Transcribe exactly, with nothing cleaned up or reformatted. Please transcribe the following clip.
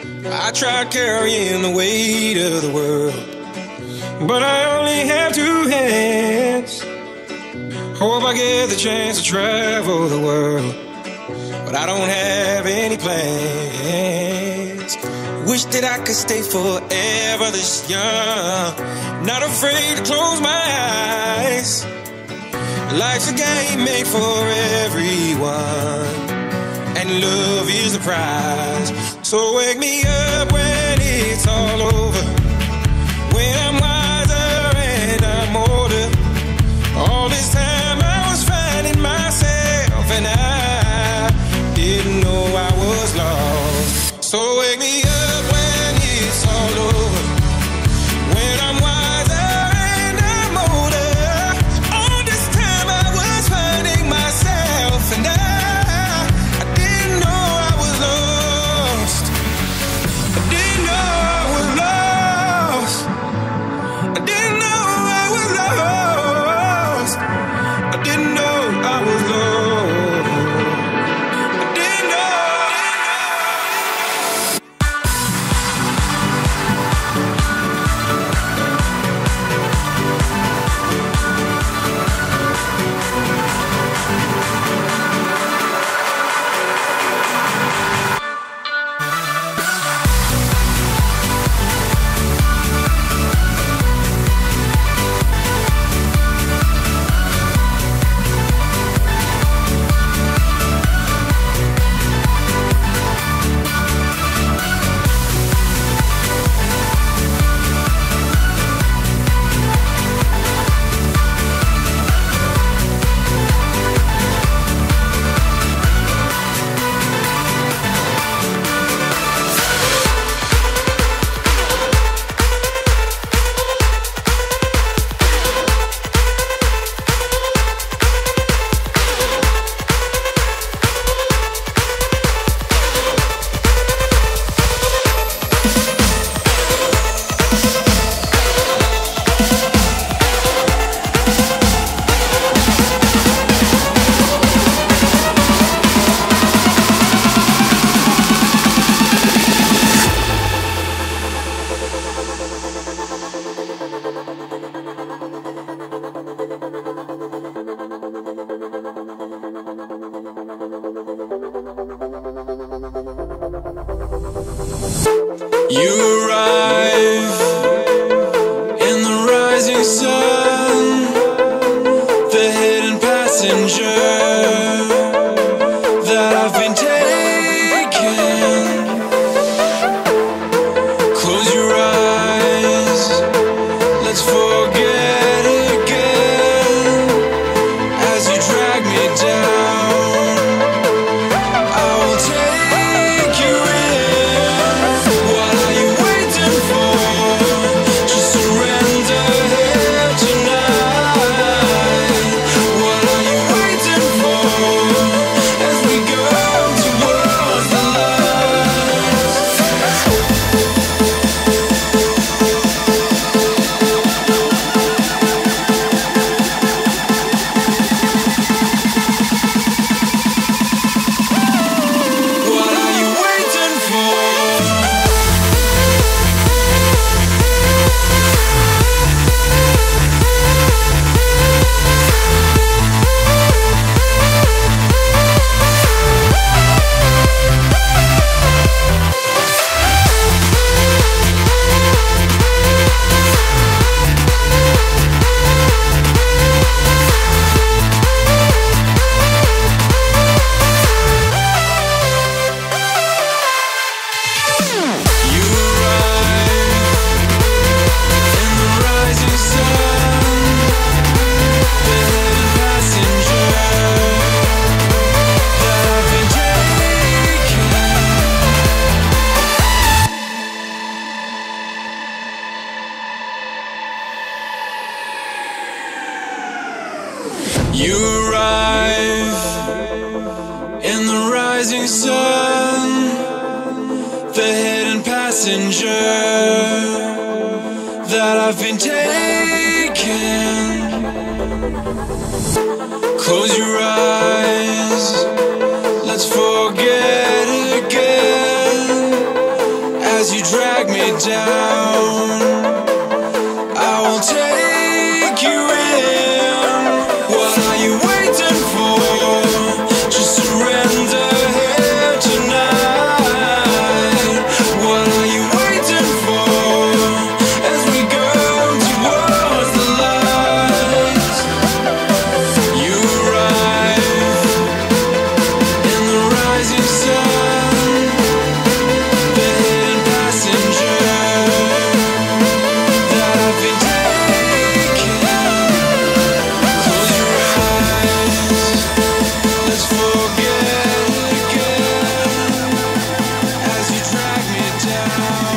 I tried carrying the weight of the world, but I only have two hands. Hope I get the chance to travel the world, but I don't have any plans. Wish that I could stay forever this young, not afraid to close my eyes. Life's a game made for everyone, and love is the prize. So wake me up when it's all over, when I'm wiser and I'm older. All this time I was finding myself, and I didn't know I was lost. So wake me up when it's all over, when I'm wiser and I'm older. All this time I was finding myself, and I I didn't know I was lost. I didn't know I was lost. I didn't know I was lost. I didn't know I was lost. I didn't know. You arrive in the rising sun, the hidden passenger that I've been taking. Close your eyes, let's forget again. As you drag me down, I will take you in. What are you waiting for? Just surrender here tonight. What are you waiting for? As we go towards the light. What are you waiting for? You arrive in the rising sun, the hidden passenger that I've been taking. You arrive in the rising sun, the hidden passenger that I've been taking. Close your eyes, let's forget again. as you drag me down. I will take you in. What are you waiting for? Just surrender here tonight. What are you waiting for? As we go towards the light, you arrive in the rising sun, the hidden passenger that I've been taking. Close your eyes, let's forget again as you drag me down.